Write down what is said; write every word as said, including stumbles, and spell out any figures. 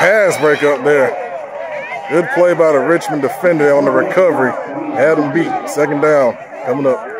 pass breakup there. Good play by the Richmond defender on the recovery. Had him beat. Second down coming up.